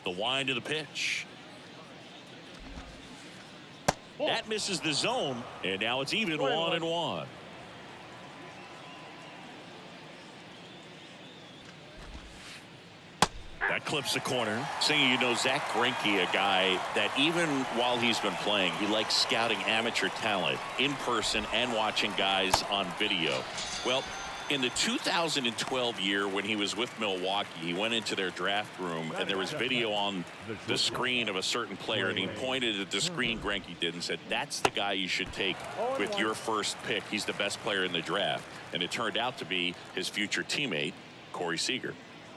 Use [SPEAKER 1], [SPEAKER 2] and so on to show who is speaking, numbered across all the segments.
[SPEAKER 1] The wind of the pitch. That misses the zone, and now it's even 1-1. That clips the corner. Saying, you know, Zach Greinke, a guy that even while he's been playing, he likes scouting amateur talent in person and watching guys on video. Well, in the 2012 year when he was with Milwaukee, he went into their draft room and there was video on the screen of a certain player, and he pointed at the screen Greinke did and said, that's the guy you should take with your first pick. He's the best player in the draft. And it turned out to be his future teammate, Corey Seager.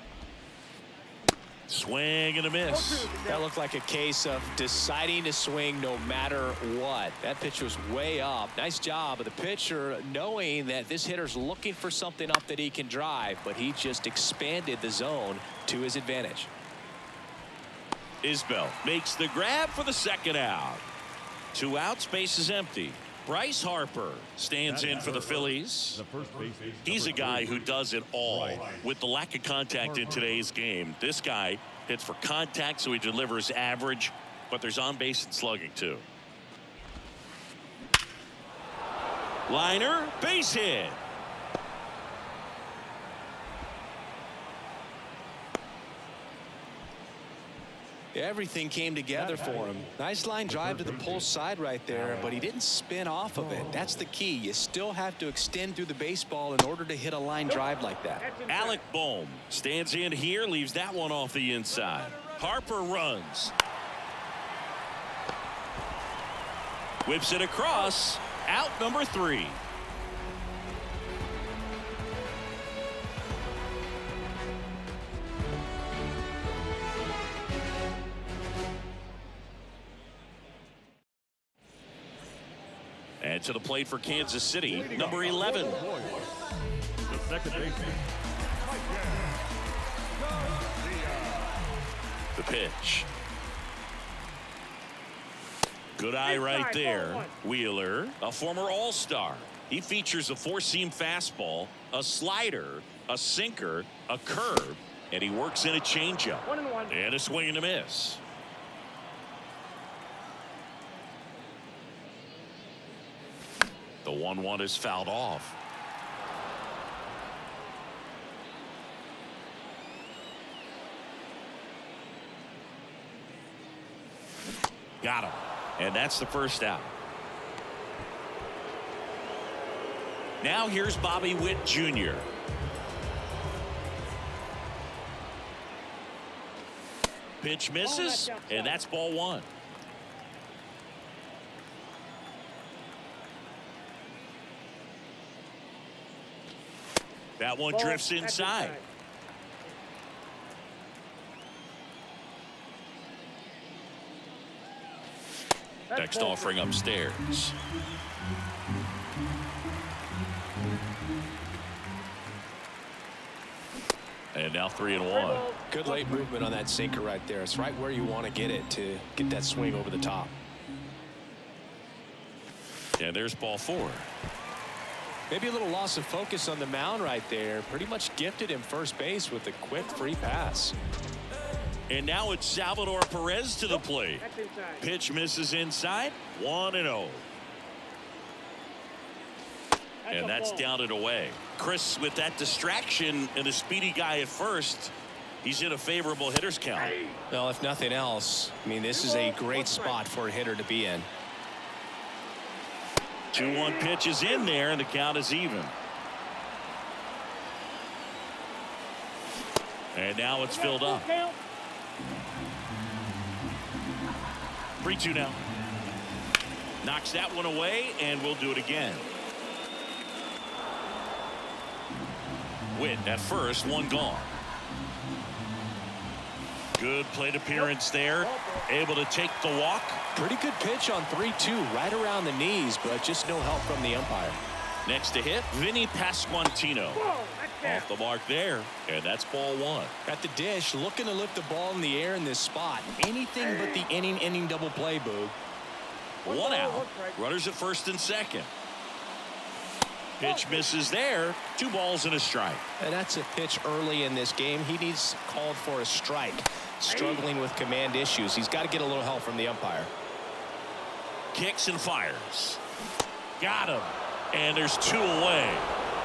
[SPEAKER 1] Swing and a miss.
[SPEAKER 2] That looked like a case of deciding to swing no matter what. That pitch was way up. Nice job of the pitcher knowing that this hitter's looking for something up that he can drive, but he just expanded the zone to his advantage.
[SPEAKER 1] Isbell makes the grab for the second out. 2 outs, base is empty. Bryce Harper stands in for the Phillies. He's a guy who does it all. With the lack of contact in today's game, this guy hits for contact, so he delivers average, but there's on base and slugging too. Liner, base hit.
[SPEAKER 2] Everything came together for him. Nice line drive to the pull side right there, but he didn't spin off of it. That's the key. You still have to extend through the baseball in order to hit a line drive like that.
[SPEAKER 1] Alec Bohm stands in here, leaves that one off the inside. Harper runs. Whips it across. Out number 3. And to the plate for Kansas City, number 11.
[SPEAKER 3] The second baseman.
[SPEAKER 1] The pitch. Good eye right there. Wheeler, a former All-Star. He features a 4-seam fastball, a slider, a sinker, a curve, and he works in a changeup. And a swing and a miss. The 1-1 is fouled off. Got him. And that's the first out. Now here's Bobby Witt Jr. Pitch misses, and that's ball 1. That one drifts inside. Next offering upstairs. And now 3-1.
[SPEAKER 2] Good late movement on that sinker right there. It's right where you want to get it to get that swing over the top.
[SPEAKER 1] And there's ball 4.
[SPEAKER 2] Maybe a little loss of focus on the mound right there. Pretty much gifted him first base with a quick free pass.
[SPEAKER 1] And now it's Salvador Perez to the plate. Pitch misses inside. 1-0. And that's down and away. Chris, with that distraction and the speedy guy at first, he's in a favorable hitter's count.
[SPEAKER 2] Well, if nothing else, I mean, this is a great spot for a hitter to be in.
[SPEAKER 1] 2-1 pitch is in there, and the count is even. And now it's filled up. 3-2 now. Knocks that one away, and we'll do it again. Witt at first, 1 gone. Good plate appearance there. Able to take the walk.
[SPEAKER 2] Pretty good pitch on 3-2, right around the knees, but just no help from the umpire.
[SPEAKER 1] Next to hit, Vinny Pasquantino. Off the mark there, and that's ball 1.
[SPEAKER 2] At the dish, looking to lift the ball in the air in this spot. Anything but the inning double play, Boog.
[SPEAKER 1] 1 out. Runners at first and second. Pitch misses there. 2 balls and a strike.
[SPEAKER 2] And that's a pitch early in this game. He needs called for a strike. struggling with command issues. He's got to get a little help from the umpire.
[SPEAKER 1] Kicks and fires. Got him. And there's 2 away.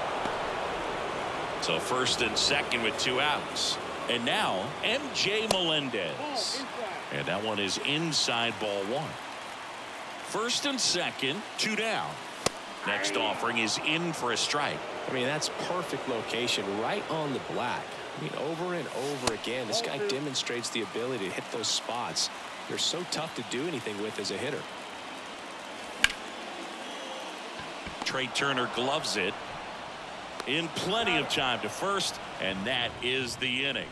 [SPEAKER 1] So first and second with 2 outs. And now MJ Melendez. And that one is inside ball 1. First and second, 2 down. Next offering is in for a strike.
[SPEAKER 2] I mean, that's perfect location right on the black. I mean, over and over again, this guy demonstrates the ability to hit those spots. They're so tough to do anything with as a hitter.
[SPEAKER 1] Trey Turner gloves it in plenty of time to first, and that is the inning.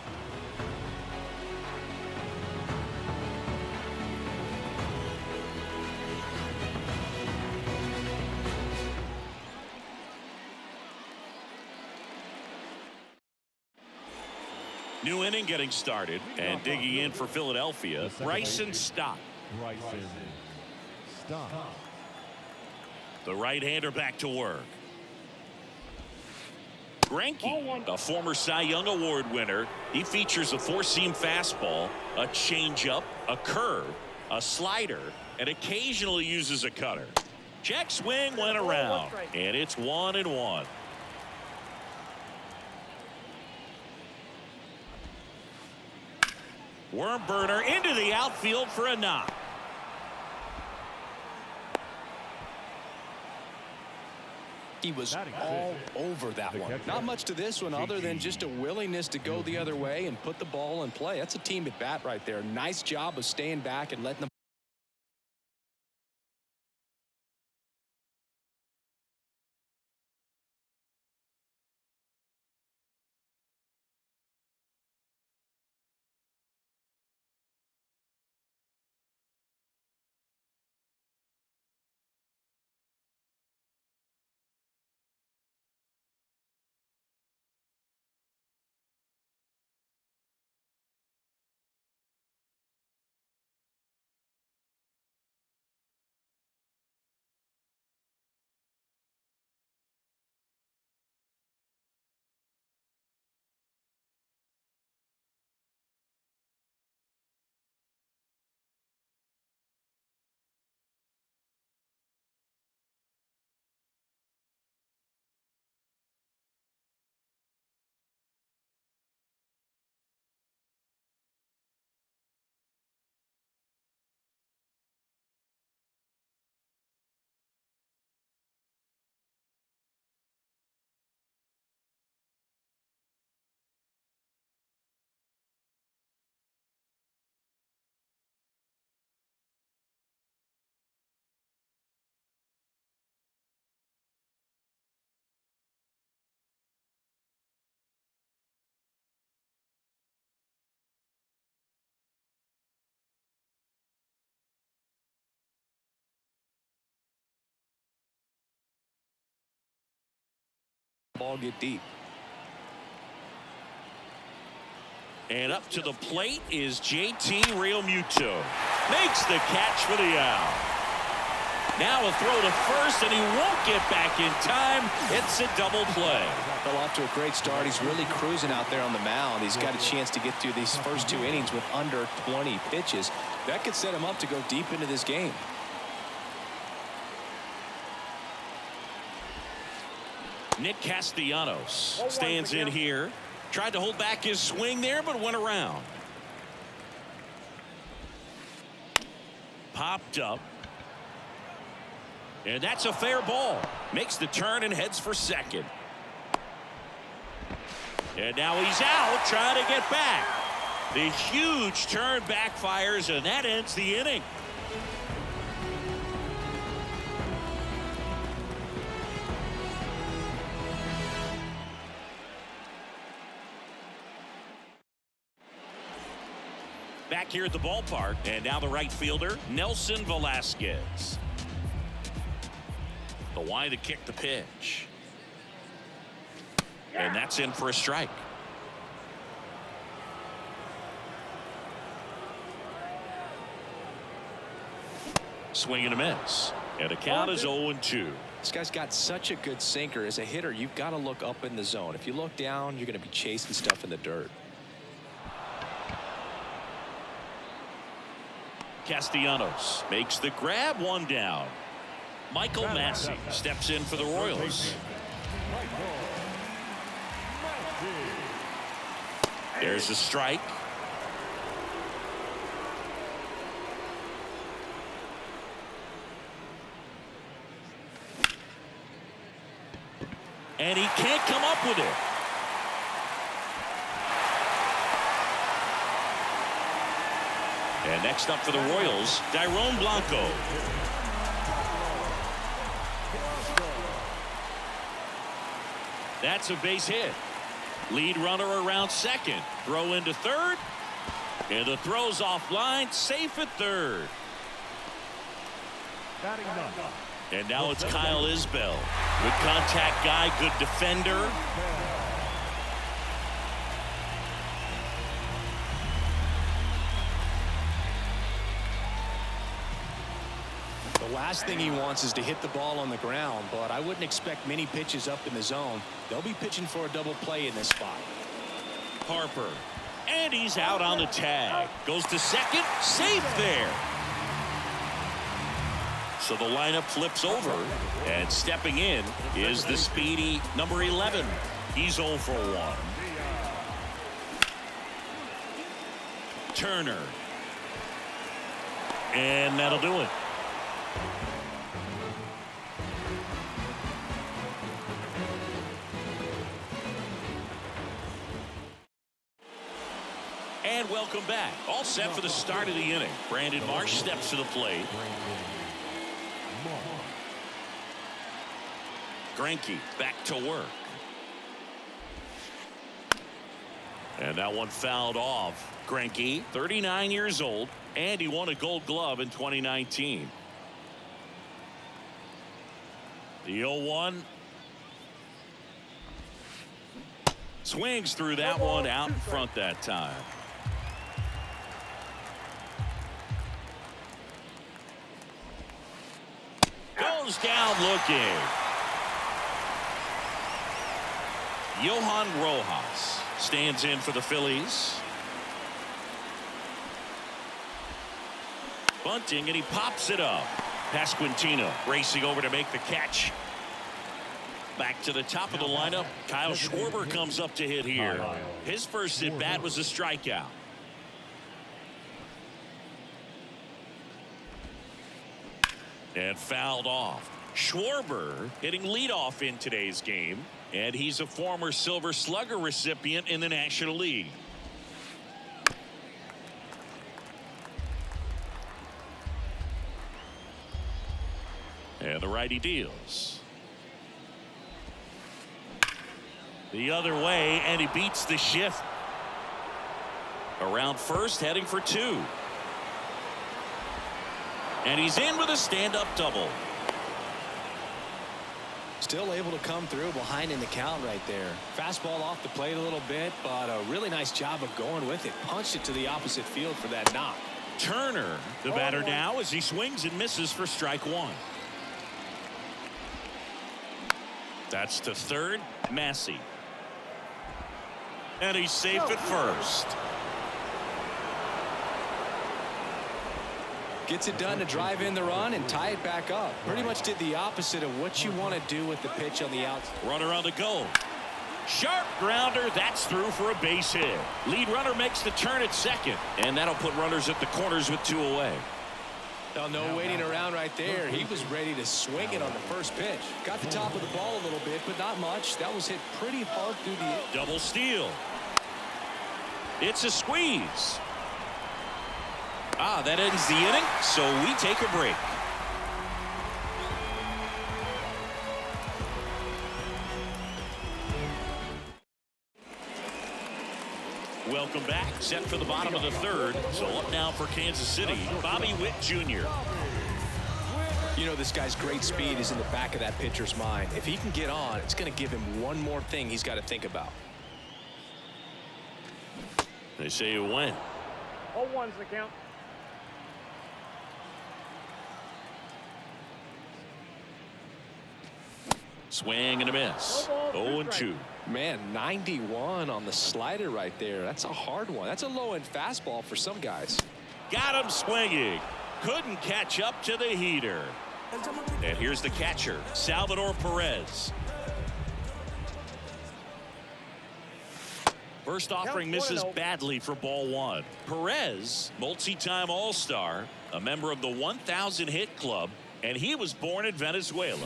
[SPEAKER 1] New inning getting started, and digging in for Philadelphia, Bryson Stott. The right-hander back to work. Greinke, a former Cy Young Award winner. He features a 4-seam fastball, a changeup, a curve, a slider, and occasionally uses a cutter. Check swing went around, and it's 1-1. Worm burner into the outfield for a knock.
[SPEAKER 2] He was all over that one. Not much to this one other than just a willingness to go the other way and put the ball in play. That's a team at bat right there. Nice job of staying back and letting them. Ball get deep.
[SPEAKER 1] And up to the plate is JT Realmuto. Makes the catch for the out. Now a throw to first, and he won't get back in time. It's a double play.
[SPEAKER 2] Fell off to a great start. He's really cruising out there on the mound. He's got a chance to get through these first 2 innings with under 20 pitches. That could set him up to go deep into this game.
[SPEAKER 1] Nick Castellanos stands in here. Tried to hold back his swing there, but went around. Popped up. And that's a fair ball. Makes the turn and heads for second. And now he's out trying to get back. The huge turn backfires, and that ends the inning. Back here at the ballpark, and now the right fielder, Nelson Velasquez. The wide to kick the pitch. And that's in for a strike. Swing and a miss. And the count is 0-2.
[SPEAKER 2] This guy's got such a good sinker. As a hitter, you've got to look up in the zone. If you look down, you're going to be chasing stuff in the dirt.
[SPEAKER 1] Castellanos makes the grab, one down. Michael Massey steps in for the Royals. There's a strike. And he can't come up with it. And next up for the Royals, Dairon Blanco. That's a base hit. Lead runner around second. Throw into third. And the throw's offline. Safe at third. And now it's Kyle Isbell. Good contact guy, good defender.
[SPEAKER 2] The last thing he wants is to hit the ball on the ground, but I wouldn't expect many pitches up in the zone. They'll be pitching for a double play in this spot.
[SPEAKER 1] Harper. And he's out on the tag. Goes to second. Safe there. So the lineup flips over, and stepping in is the speedy number 11. He's 0 for 1. Turner. And that'll do it. And welcome back. All set for the start of the inning. Brandon Marsh steps to the plate. Greinke back to work. And that one fouled off. Greinke, 39 years old, and he won a Gold Glove in 2019. The 0-1. Swings through that one, out in front that time. Goes down looking. Johan Rojas stands in for the Phillies. Bunting, and he pops it up. Pasquantino racing over to make the catch. Back to the top of the lineup. Kyle Schwarber comes up to hit here. His first at bat was a strikeout. And fouled off. Schwarber hitting leadoff in today's game, and he's a former Silver Slugger recipient in the National League. And the righty deals. The other way, and he beats the shift. Around first, heading for 2. And he's in with a stand-up double.
[SPEAKER 2] Still able to come through behind in the count right there. Fastball off the plate a little bit, but a really nice job of going with it. Punched it to the opposite field for that knock.
[SPEAKER 1] Turner, the batter now, as he swings and misses for strike 1. That's to third. Massey. And he's safe at first.
[SPEAKER 2] Gets it done to drive in the run and tie it back up. Pretty much did the opposite of what you want to do with the pitch on the outside.
[SPEAKER 1] Runner on the go. Sharp grounder. That's through for a base hit. Lead runner makes the turn at second, and that'll put runners at the corners with 2 away.
[SPEAKER 2] Oh, no waiting around right there. He was ready to swing it on the first pitch. Got the top of the ball a little bit, but not much. That was hit pretty hard through the...
[SPEAKER 1] Double steal. It's a squeeze. That ends the inning, so we take a break. Welcome back. Set for the bottom of the third. So up now for Kansas City, Bobby Witt Jr.
[SPEAKER 2] You know, this guy's great speed is in the back of that pitcher's mind. If he can get on, it's going to give him one more thing he's got to think about.
[SPEAKER 1] They say you win.
[SPEAKER 3] 0-1's the count.
[SPEAKER 1] Swing and a miss. 0-2.
[SPEAKER 2] Man, 91 on the slider right there. That's a hard one. That's a low-end fastball for some guys.
[SPEAKER 1] Got him swinging. couldn't catch up to the heater. And here's the catcher, Salvador Perez. First offering misses badly for ball one. Perez, multi-time All-Star, a member of the 1,000 hit club, and he was born in Venezuela.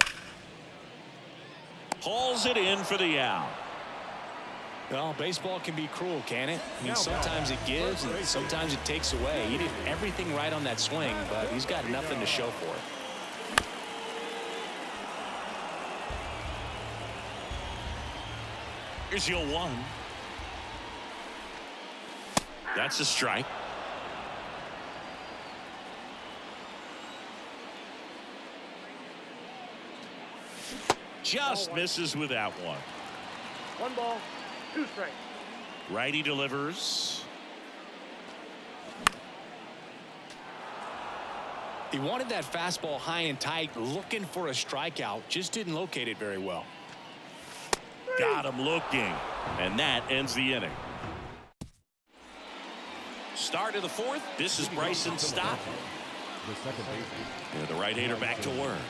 [SPEAKER 1] Hauls it in for the out.
[SPEAKER 2] Well, baseball can be cruel, can it? I mean, sometimes it gives and sometimes it takes away. He did everything right on that swing, but he's got nothing to show for it.
[SPEAKER 1] Here's your 1. That's a strike. Just misses with that one.
[SPEAKER 3] 1 ball, 2 strikes.
[SPEAKER 1] Righty delivers.
[SPEAKER 2] He wanted that fastball high and tight, looking for a strikeout. Just didn't locate it very well.
[SPEAKER 1] Got him looking. And that ends the inning. Start of the 4th. This is Bryson Stott. The right-hander back to work.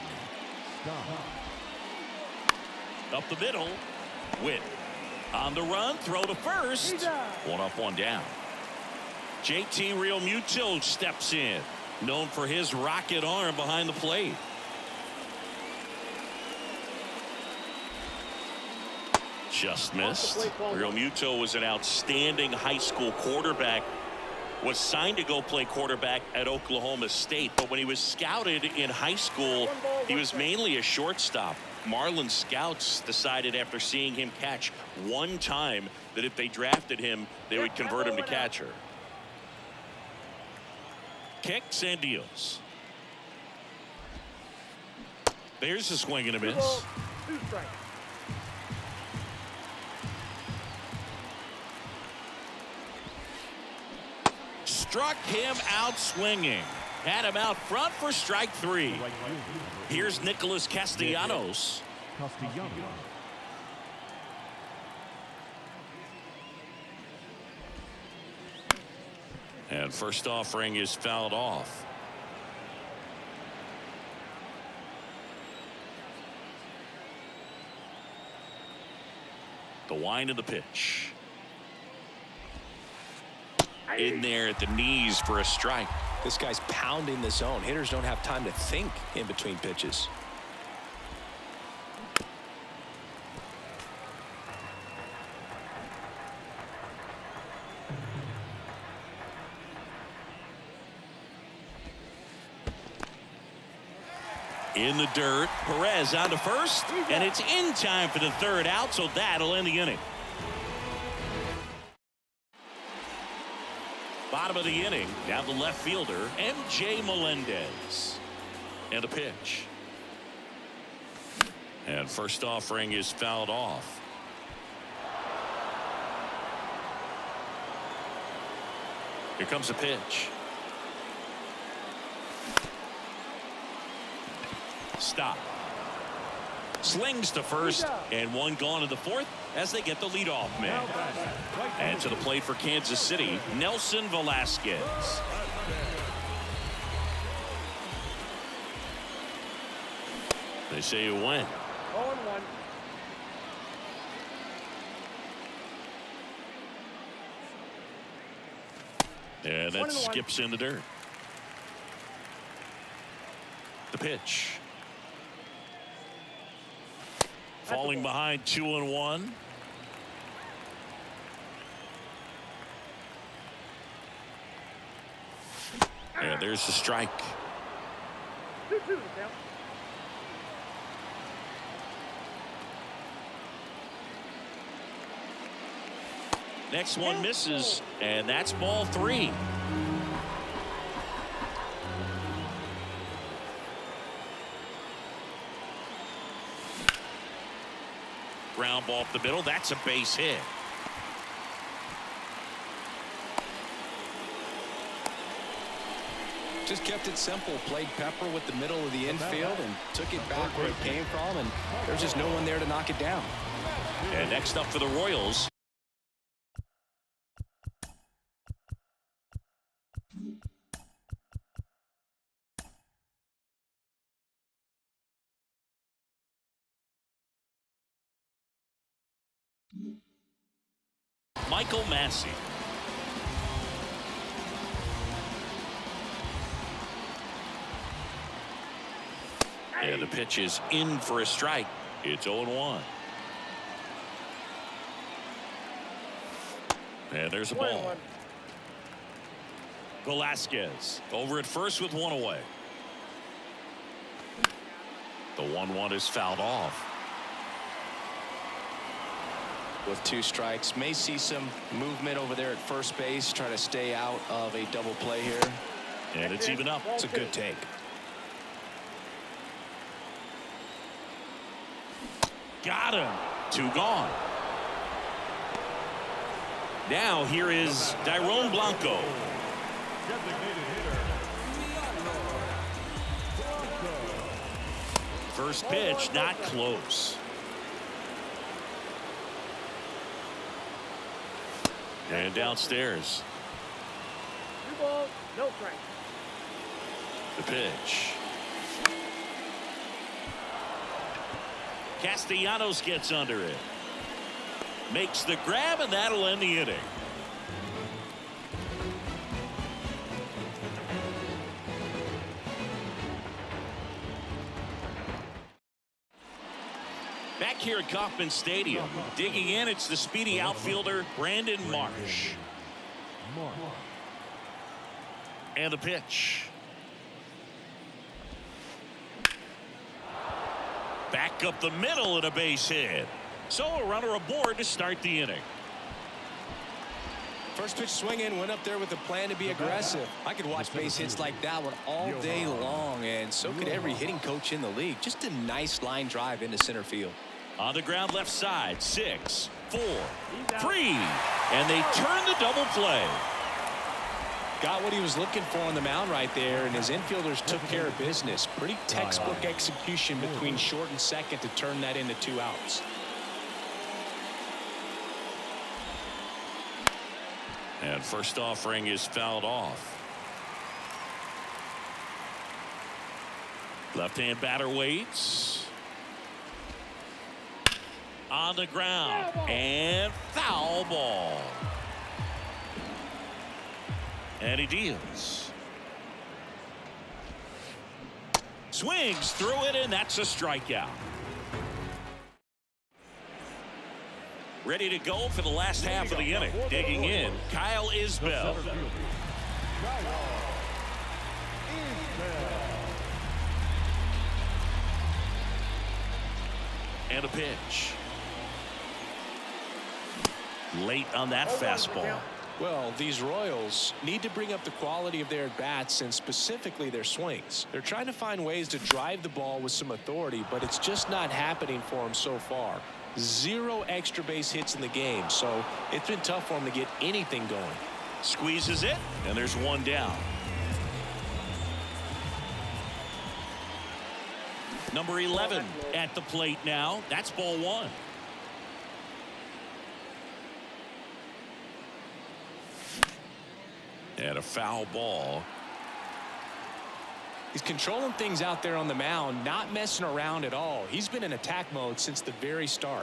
[SPEAKER 1] Up the middle. Witt on the run. Throw to first. 1 up, 1 down. JT Realmuto steps in. Known for his rocket arm behind the plate. Just missed. Realmuto was an outstanding high school quarterback. Was signed to go play quarterback at Oklahoma State, but when he was scouted in high school, he was mainly a shortstop. Marlins scouts decided after seeing him catch 1 time that if they drafted him, they would convert him to catcher. Kicks and deals. There's a swing and a miss.
[SPEAKER 3] 2 strikes.
[SPEAKER 1] Struck him out swinging. Had him out front for strike 3. Here's Nicholas Castellanos. And first offering is fouled off. The wind of the pitch. In there at the knees for a strike.
[SPEAKER 2] This guy's pounding the zone. Hitters don't have time to think in between pitches.
[SPEAKER 1] In the dirt. Perez on to first, and it's in time for the 3rd out, so that'll end the inning. Bottom of the inning, now the left fielder, MJ Melendez. And a pitch. And first offering is fouled off. Here comes a pitch. Stop. Slings to first, and 1 gone to the 4th as they get the leadoff man. And to the plate for Kansas City, Nelson Velasquez. They say you win.
[SPEAKER 3] 0-1.
[SPEAKER 1] And that skips in the dirt. The pitch. Falling behind 2-1. And there's the strike.
[SPEAKER 3] 2-2 the count.
[SPEAKER 1] Next one misses, and that's ball 3. Ground ball up the middle. That's a base hit.
[SPEAKER 2] Just kept it simple. Played pepper with the middle of the infield and took it back where it came from, and there's just no one there to knock it down.
[SPEAKER 1] And next up for the Royals, Michael Massey. And the pitch is in for a strike. It's 0-1. And there's a ball. Velasquez over at first with one away. The 1-1 is fouled off.
[SPEAKER 2] With 2 strikes, may see some movement over there at first base, try to stay out of a double play here.
[SPEAKER 1] And it's even up.
[SPEAKER 2] It's a good take.
[SPEAKER 1] Got him. 2 gone. Now here is Dairon Blanco. First pitch not close. And downstairs.
[SPEAKER 3] 2 balls, no strikes.
[SPEAKER 1] The pitch. Castellanos gets under it. Makes the grab, and that'll end the inning. Back here at Kauffman Stadium, digging in, it's the speedy outfielder Brandon Marsh. And the pitch. Back up the middle and a base hit. So a runner aboard to start the inning.
[SPEAKER 2] First pitch swinging, went up there with a plan to be aggressive. I could watch base hits like that one all day long, and so could every hitting coach in the league. Just a nice line drive into center field.
[SPEAKER 1] On the ground left side, 6, 4, 3, and they turn the double play.
[SPEAKER 2] Got what he was looking for on the mound right there, and his infielders took care of business. Pretty textbook execution between short and second to turn that into 2 outs.
[SPEAKER 1] And first offering is fouled off. Left-hand batter waits. On the ground, and foul ball. And he deals. Swings through it, and that's a strikeout. Ready to go for the last half of the inning. Digging in, Kyle Isbell. And a pitch. Late on that fastball.
[SPEAKER 2] Well, these Royals need to bring up the quality of their at-bats and specifically their swings. They're trying to find ways to drive the ball with some authority, but it's just not happening for them so far. 0 extra base hits in the game, so it's been tough for them to get anything going.
[SPEAKER 1] Squeezes it, and there's 1 down. Number 11 at the plate now. That's ball 1. And a foul ball.
[SPEAKER 2] He's controlling things out there on the mound, not messing around at all. He's been in attack mode since the very start.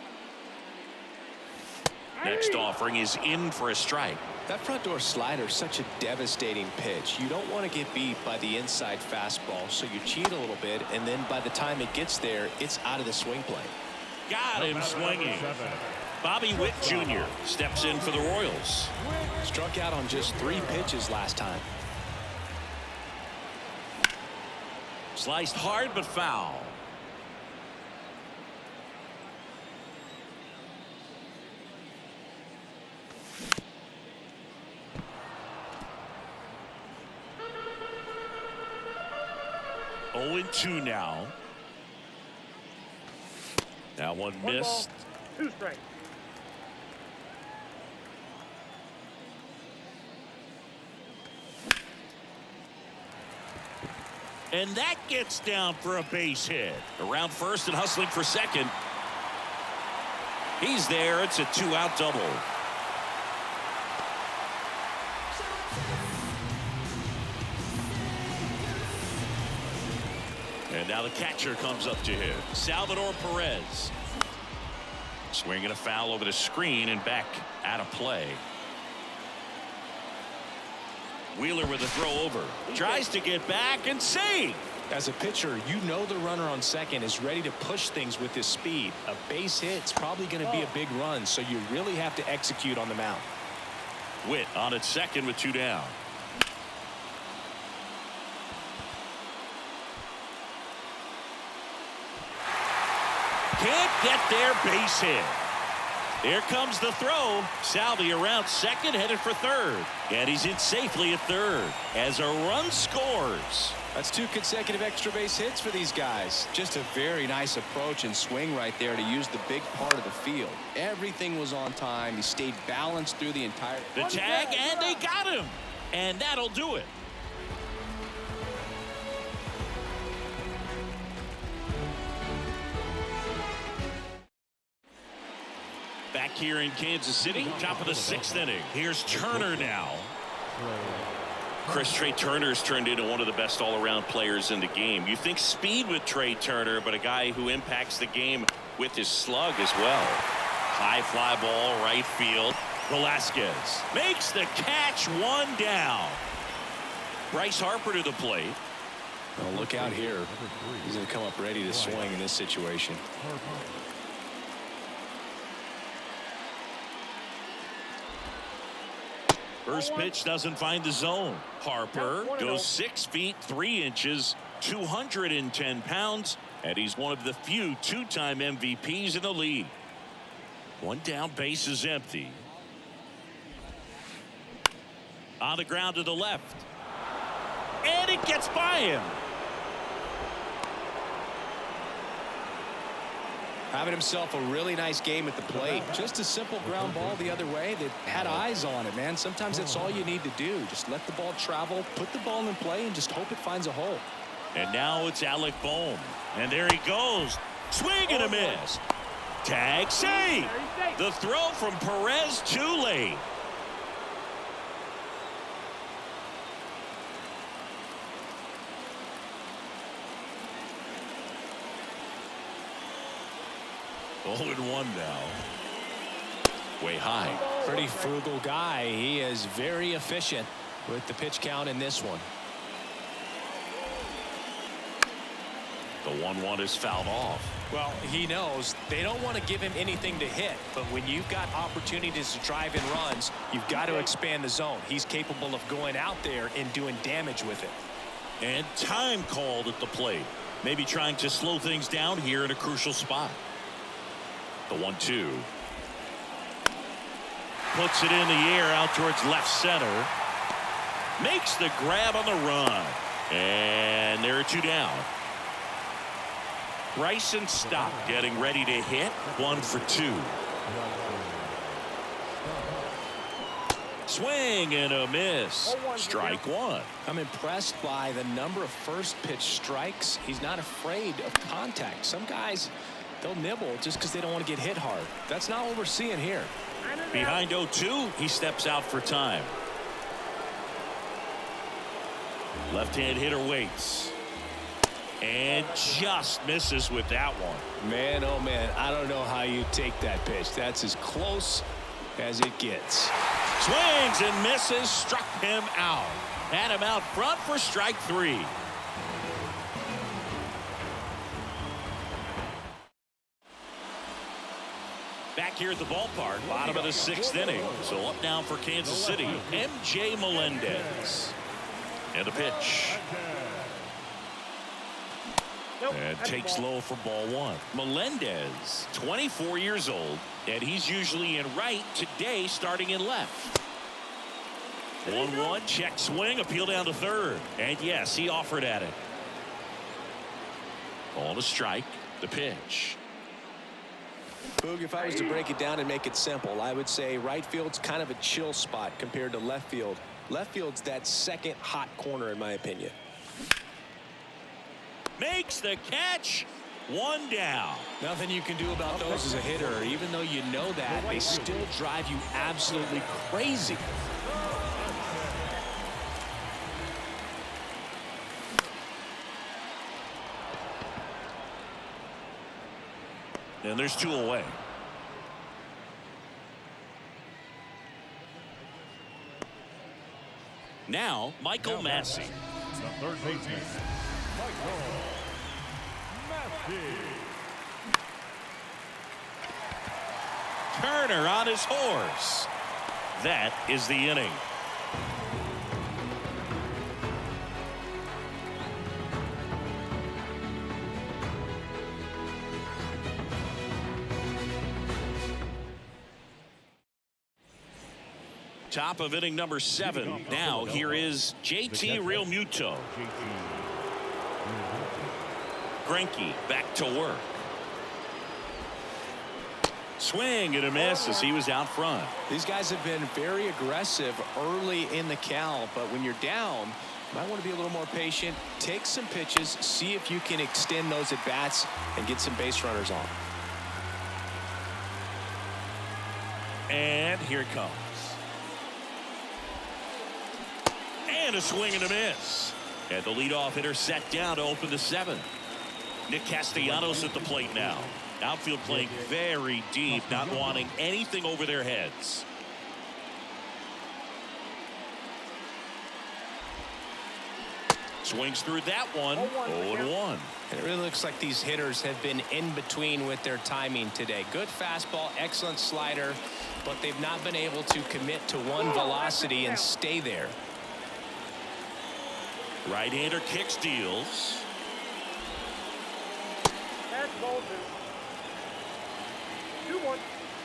[SPEAKER 1] Next offering is in for a strike.
[SPEAKER 2] That front door slider is such a devastating pitch. You don't want to get beat by the inside fastball, so you cheat a little bit, and then by the time it gets there, it's out of the swing plane.
[SPEAKER 1] Got him swinging. Bobby Witt Jr. steps in for the Royals.
[SPEAKER 2] Struck out on just 3 pitches last time.
[SPEAKER 1] Sliced hard but foul. Oh, 0-2 now. That one missed.
[SPEAKER 3] 2 strikes.
[SPEAKER 1] And that gets down for a base hit. Around first and hustling for second. He's there. It's a 2-out double. And now the catcher comes up to him. Salvador Perez. Swinging a foul over the screen and back out of play. Wheeler with a throw over. Tries to get back and save.
[SPEAKER 2] As a pitcher, you know the runner on second is ready to push things with his speed. A base hit's probably going to be a big run, so you really have to execute on the mound.
[SPEAKER 1] Witt on at second with 2 down. Can't get their base hit. Here comes the throw. Salvi around second, headed for third. And he's in safely at third as a run scores.
[SPEAKER 2] That's 2 consecutive extra base hits for these guys. Just a very nice approach and swing right there to use the big part of the field. Everything was on time. He stayed balanced through the entire.
[SPEAKER 1] The tag, and they got him. And that'll do it. Back here in Kansas City, top of the 6th inning. Here's Turner now. Chris, Trey Turner's turned into one of the best all-around players in the game. You think speed with Trey Turner, but a guy who impacts the game with his slug as well. High fly ball, right field. Velasquez makes the catch, 1 down. Bryce Harper to the plate.
[SPEAKER 2] Well, look out here. He's going to come up ready to swing in this situation.
[SPEAKER 1] First pitch doesn't find the zone. Harper goes 6 feet 3 inches, 210 pounds, and he's one of the few 2-time MVPs in the league. 1 down, base is empty. On the ground to the left. And it gets by him.
[SPEAKER 2] Having himself a really nice game at the plate. Just a simple ground ball the other way that had eyes on it, man. Sometimes that's all you need to do. Just let the ball travel, put the ball in play, and just hope it finds a hole.
[SPEAKER 1] And now it's Alec Bohm. And there he goes. Swing and a miss. Tag save. The throw from Perez too late. Oh, and 1 now. Way high.
[SPEAKER 2] Pretty frugal guy. He is very efficient with the pitch count in this one.
[SPEAKER 1] The 1-1 is fouled off.
[SPEAKER 2] Well, he knows they don't want to give him anything to hit, but when you've got opportunities to drive in runs, you've got to expand the zone. He's capable of going out there and doing damage with it.
[SPEAKER 1] And time called at the plate. Maybe trying to slow things down here in a crucial spot. The 1-2. Puts it in the air out towards left center. Makes the grab on the run. And there are 2 down. Bryson Stott getting ready to hit. 1 for 2. Swing and a miss. Strike 1.
[SPEAKER 2] I'm impressed by the number of first pitch strikes. He's not afraid of contact. Some guys, they'll nibble just because they don't want to get hit hard. That's not what we're seeing here.
[SPEAKER 1] Behind 0-2, he steps out for time. Left-hand hitter waits. And just misses with that one.
[SPEAKER 2] Man, oh man, I don't know how you take that pitch. That's as close as it gets.
[SPEAKER 1] Swings and misses, struck him out. Had him out front for strike 3. Back here at the ballpark, bottom of the 6th inning. So up now for Kansas City, MJ Melendez. And the pitch. And takes low for ball 1. Melendez, 24 years old, and he's usually in right, today starting in left. 1-1, check swing, appeal down to third. And yes, he offered at it. Ball to strike, the pitch.
[SPEAKER 2] Boog, if I was to break it down and make it simple, I would say right field's kind of a chill spot compared to left field. Left field's that second hot corner in my opinion.
[SPEAKER 1] Makes the catch. 1 down.
[SPEAKER 2] Nothing you can do about those as a hitter. Even though you know that, they still drive you absolutely crazy.
[SPEAKER 1] And there's 2 away. Now, Michael Massey.
[SPEAKER 4] The third baseman, Michael Massey.
[SPEAKER 1] Turner on his horse. That is the inning. Top of inning number 7. Now here is JT Realmuto. Greinke back to work. Swing and a miss as he was out front.
[SPEAKER 2] These guys have been very aggressive early in the count, but when you're down, you might want to be a little more patient. Take some pitches, see if you can extend those at bats and get some base runners on.
[SPEAKER 1] And here it comes. And a swing and a miss. And the leadoff hitter set down to open the 7th. Nick Castellanos at the plate now. Outfield playing very deep, not wanting anything over their heads. Swings through that one. 0-1.
[SPEAKER 2] It really looks like these hitters have been in between with their timing today. Good fastball, excellent slider, but they've not been able to commit to one velocity and stay there.
[SPEAKER 1] Right-hander kicks, deals.
[SPEAKER 3] That's ball 2-1.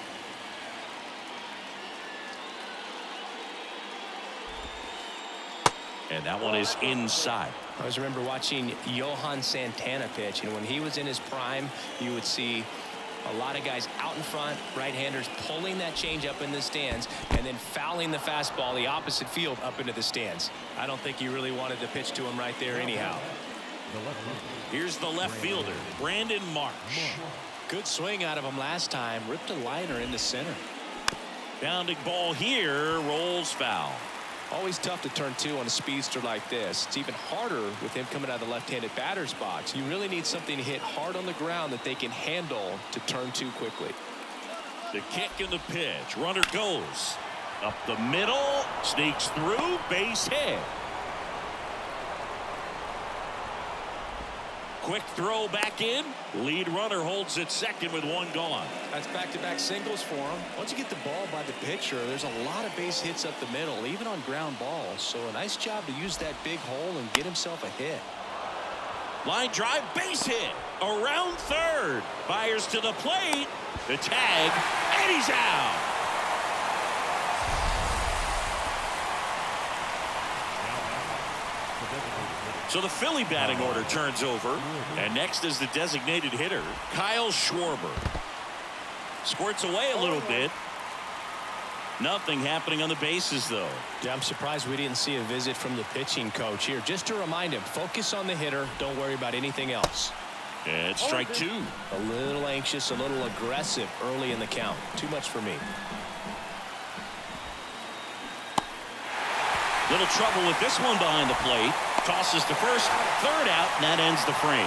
[SPEAKER 1] And that one is inside.
[SPEAKER 2] I always remember watching Johan Santana pitch, and when he was in his prime, you would see a lot of guys out in front, right-handers pulling that change up in the stands and then fouling the fastball the opposite field up into the stands. I don't think you really wanted to pitch to him right there anyhow.
[SPEAKER 1] Here's the left fielder, Brandon Marsh.
[SPEAKER 2] Good swing out of him last time. Ripped a liner in the center.
[SPEAKER 1] Bounding ball here, rolls foul.
[SPEAKER 2] Always tough to turn 2 on a speedster like this. It's even harder with him coming out of the left-handed batter's box. You really need something to hit hard on the ground that they can handle to turn 2 quickly.
[SPEAKER 1] The kick and the pitch. Runner goes up the middle, sneaks through, base hit. Quick throw back in. Lead runner holds at second with 1 gone.
[SPEAKER 2] That's back-to-back singles for him. Once you get the ball by the pitcher, there's a lot of base hits up the middle, even on ground balls. So a nice job to use that big hole and get himself a hit.
[SPEAKER 1] Line drive, base hit. Around third. Fires to the plate. The tag, and he's out. So the Philly batting order turns over, and next is the designated hitter, Kyle Schwarber. Squirts away a little bit. Nothing happening on the bases, though.
[SPEAKER 2] Yeah, I'm surprised we didn't see a visit from the pitching coach here, just to remind him, focus on the hitter, don't worry about anything else.
[SPEAKER 1] And it's strike 2.
[SPEAKER 2] A little anxious, a little aggressive early in the count. Too much for me.
[SPEAKER 1] Little trouble with this one behind the plate. Tosses to first, third out, and that ends the frame.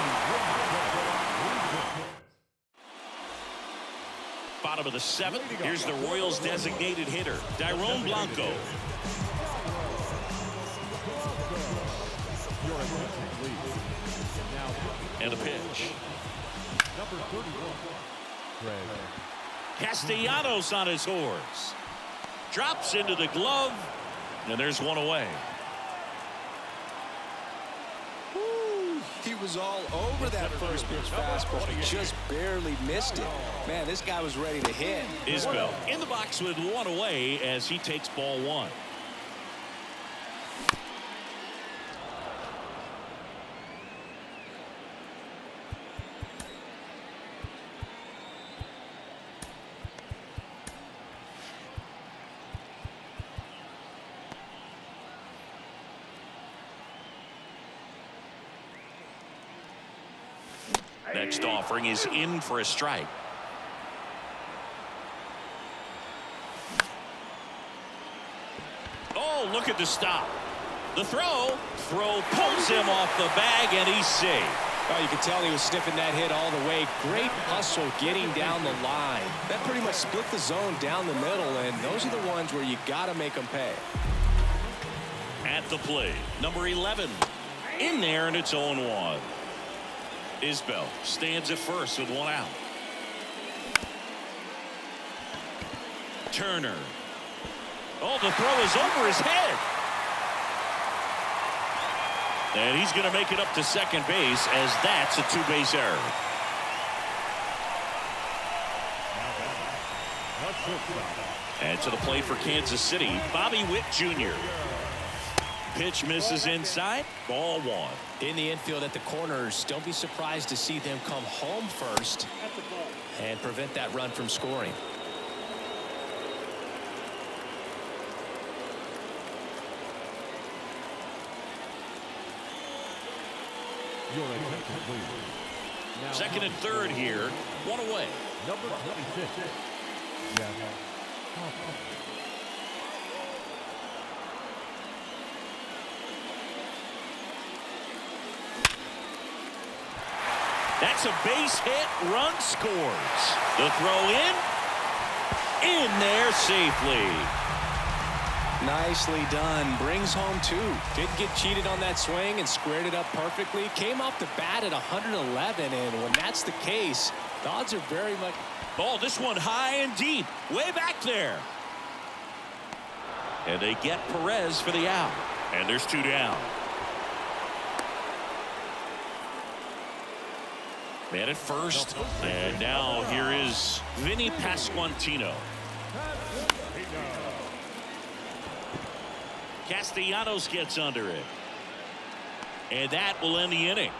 [SPEAKER 1] Bottom of the 7th. Here's the Royals designated hitter, Dairon Blanco. And a pitch.
[SPEAKER 4] Number 31.
[SPEAKER 1] Castellanos on his horse. Drops into the glove, and there's one away.
[SPEAKER 2] He was all over that first pitch fastball. He just barely missed it. Man, this guy was ready to hit.
[SPEAKER 1] Isbell in the box with 1 away as he takes ball 1. Next offering is in for a strike. Oh, look at the stop. The throw pulls him off the bag, and he's safe.
[SPEAKER 2] Oh, you can tell he was sniffing that hit all the way. Great hustle getting down the line. That pretty much split the zone down the middle, and those are the ones where you got to make them pay.
[SPEAKER 1] At the plate, number 11. In there, and it's 0-1. Isbell stands at first with one out. Turner. Oh, the throw is over his head. And he's going to make it up to second base, as that's a two-base error. And to the plate for Kansas City, Bobby Witt Jr. Pitch misses inside. Ball one.
[SPEAKER 2] In the infield at the corners, don't be surprised to see them come home first and prevent that run from scoring.
[SPEAKER 1] Second and third here. One away.
[SPEAKER 4] Number 26.
[SPEAKER 1] That's a base hit. Run scores. The throw in there safely.
[SPEAKER 2] Nicely done. Brings home two. Didn't get cheated on that swing and squared it up perfectly. Came off the bat at 111, and when that's the case, the odds are very much.
[SPEAKER 1] Ball, this one high and deep, way back there. And they get Perez for the out. And there's two down. Man at first. And now here is Vinny Pasquantino. Castellanos gets under it. And that will end the inning.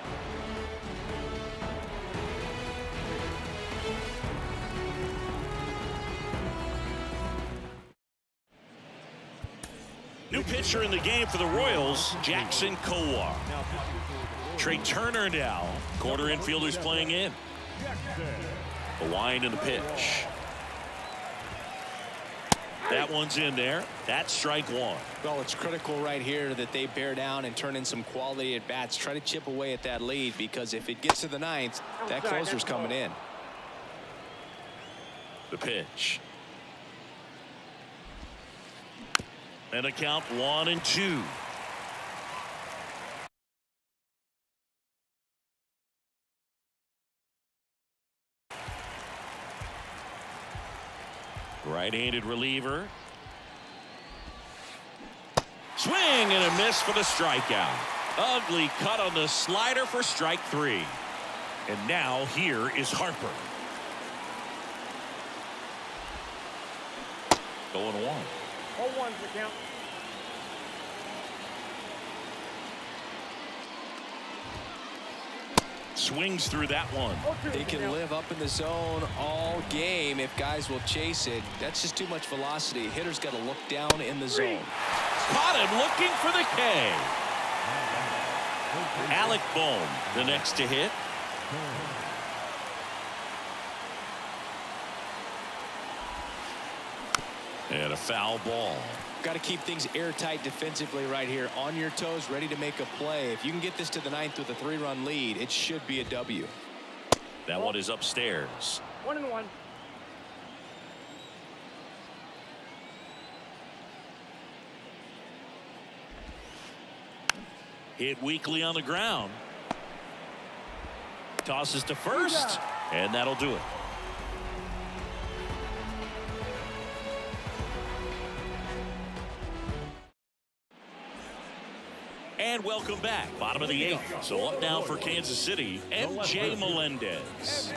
[SPEAKER 1] New pitcher in the game for the Royals, Jackson Kowar. Trey Turner now. Quarter infielders playing in. The wind and the pitch. That one's in there. That's strike one.
[SPEAKER 2] Well, it's critical right here that they bear down and turn in some quality at bats. Try to chip away at that lead, because if it gets to the ninth, that closer's coming in.
[SPEAKER 1] The pitch. And a count 1-2. Right-handed reliever. Swing and a miss for the strikeout. Ugly cut on the slider for strike three. And now here is Harper. Going one.
[SPEAKER 3] 0-1's the count.
[SPEAKER 1] Swings through that one.
[SPEAKER 2] They can live up in the zone all game if guys will chase it. That's just too much velocity. Hitter's got to look down in the zone.
[SPEAKER 1] Caught him looking for the K. Alec Bohm, the next to hit. And a foul ball.
[SPEAKER 2] Got to keep things airtight defensively right here. On your toes, ready to make a play. If you can get this to the ninth with a 3-run lead, it should be a W.
[SPEAKER 1] That one is upstairs.
[SPEAKER 3] 1-1.
[SPEAKER 1] Hit weakly on the ground. Tosses to first, and that'll do it. And welcome back. Bottom of the eighth. So up now for Kansas City, MJ Melendez.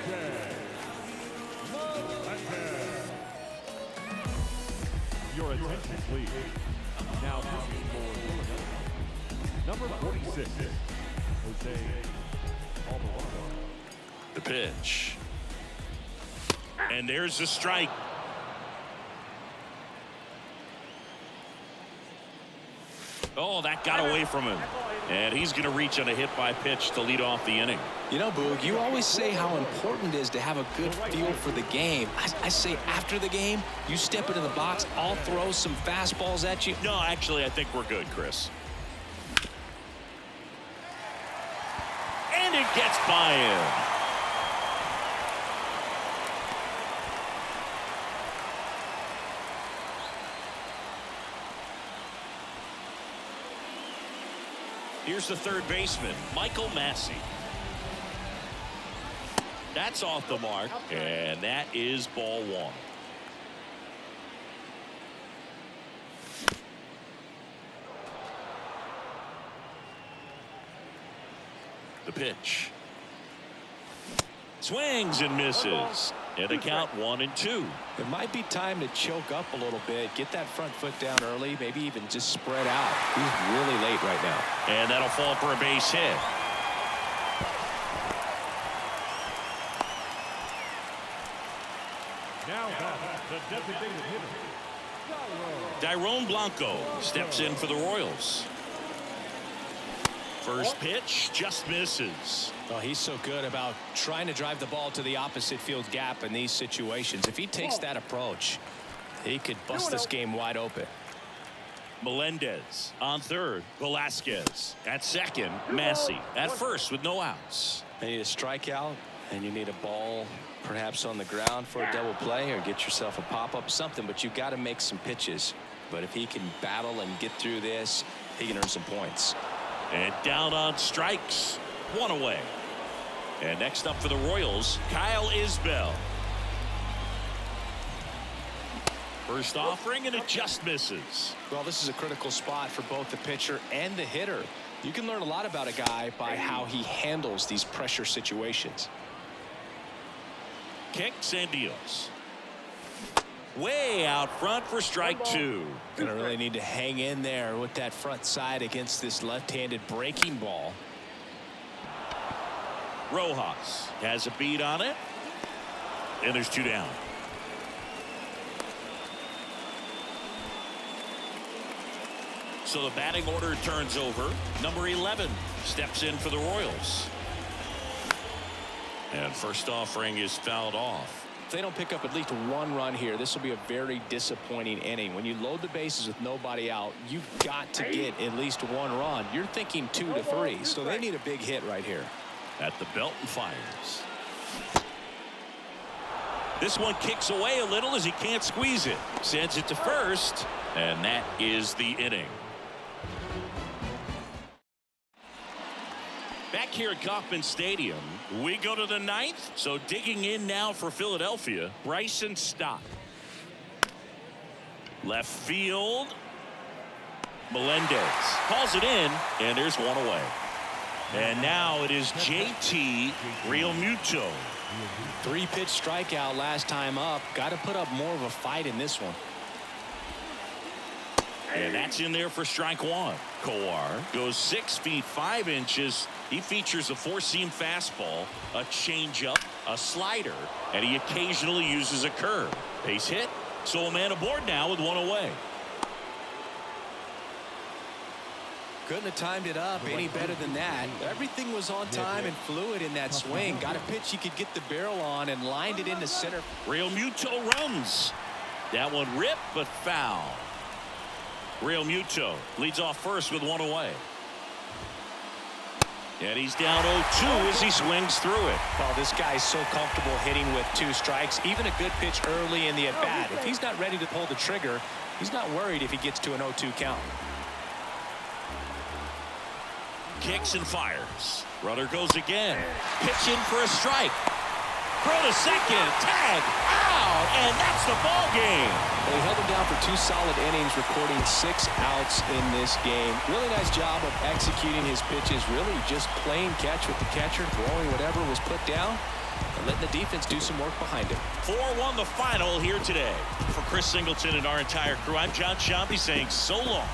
[SPEAKER 4] Your attention, please. Now, number 46, Jose Alvarado.
[SPEAKER 1] The pitch. And there's the strike. Oh, that got away from him. And he's going to reach on a hit by pitch to lead off the inning.
[SPEAKER 2] You know, Boog, you always say how important it is to have a good feel for the game. I say after the game, you step into the box, I'll throw some fastballs at you.
[SPEAKER 1] No, actually, I think we're good, Chris. And it gets by him. Here's the third baseman, Michael Massey. That's off the mark, and that is ball one. The pitch. Swings and misses. And a count 1-2.
[SPEAKER 2] It might be time to choke up a little bit, get that front foot down early, maybe even just spread out. He's really late right now.
[SPEAKER 1] And that'll fall for a base hit.
[SPEAKER 4] Now the designated hitter,
[SPEAKER 1] Dairon Blanco steps in for the Royals. First pitch just misses.
[SPEAKER 2] Oh, he's so good about trying to drive the ball to the opposite field gap in these situations. If he takes that approach, he could bust this game wide open.
[SPEAKER 1] Melendez on third. Velasquez at second. Massey at first with no outs.
[SPEAKER 2] You need a strikeout, and you need a ball perhaps on the ground for a double play, or get yourself a pop-up, something, but you've got to make some pitches. But if he can battle and get through this, he can earn some points.
[SPEAKER 1] And down on strikes. One away. And next up for the Royals, Kyle Isbell. First offering, and it just misses.
[SPEAKER 2] Well, this is a critical spot for both the pitcher and the hitter. You can learn a lot about a guy by how he handles these pressure situations.
[SPEAKER 1] Kicks and deals. Way out front for strike two.
[SPEAKER 2] Gonna really need to hang in there with that front side against this left-handed breaking ball.
[SPEAKER 1] Rojas has a beat on it. And there's two down. So the batting order turns over. Number 11 steps in for the Royals. And first offering is fouled off.
[SPEAKER 2] If they don't pick up at least one run here, this will be a very disappointing inning. When you load the bases with nobody out, you've got to get at least one run. You're thinking 2 to 3, so they need a big hit right here.
[SPEAKER 1] At the belt and fires. This one kicks away a little as he can't squeeze it. Sends it to first, and that is the inning. Back here at Kauffman Stadium, we go to the ninth. So digging in now for Philadelphia, Bryson Stott. Left field. Melendez calls it in, and there's one away. And now it is JT Realmuto.
[SPEAKER 2] 3-pitch strikeout last time up. Got to put up more of a fight in this one.
[SPEAKER 1] And that's in there for strike one. Kowar goes 6 feet 5 inches. He features a 4-seam fastball, a changeup, a slider, and he occasionally uses a curve. Base hit. So a man aboard now with one away.
[SPEAKER 2] Couldn't have timed it up any better than that. Everything was on time and fluid in that swing. Got a pitch he could get the barrel on and lined it into center.
[SPEAKER 1] Realmuto runs. That one ripped but foul. Realmuto leads off first with one away. And he's down 0-2 as he swings through it.
[SPEAKER 2] Oh, this guy's so comfortable hitting with 2 strikes. Even a good pitch early in the at-bat. If he's not ready to pull the trigger, he's not worried if he gets to an 0-2 count.
[SPEAKER 1] Kicks and fires. Runner goes again. Pitch in for a strike. Throw to second. Tag. Out. And that's the ball game.
[SPEAKER 2] Well, he held him down for 2 solid innings, recording 6 outs in this game. Really nice job of executing his pitches. Really just playing catch with the catcher, throwing whatever was put down, and letting the defense do some work behind him.
[SPEAKER 1] 4-1 the final here today. For Chris Singleton and our entire crew, I'm John Shambi saying so long.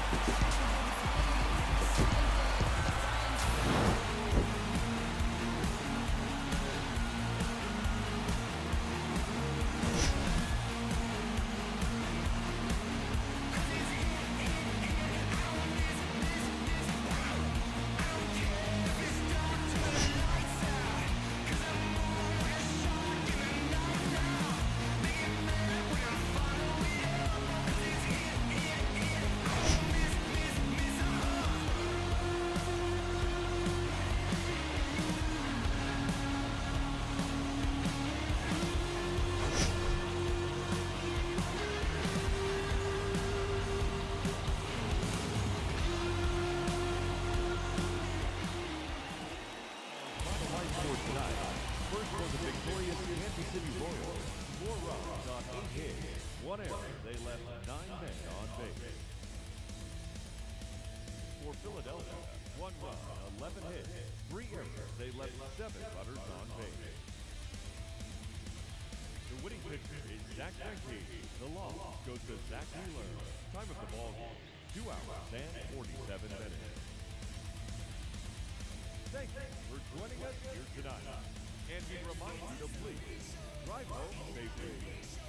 [SPEAKER 4] tonight. First for the victorious Kansas City Royals, 4 runs on 8 hits, 1 error. They left 9 men on base. For Philadelphia, 1 run, 11 hits, 3 errors. They left 7 runners on base. The winning pitcher is Zach Greinke. The loss goes to Zach Wheeler. Time of the ball game, 2 hours and 47 minutes. Thank you for joining us here tonight. And we remind you to please drive home safely.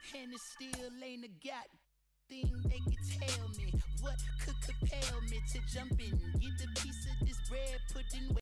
[SPEAKER 5] and it still ain't a god thing they could tell me. What could compel me to jump in, get a piece of this bread, put in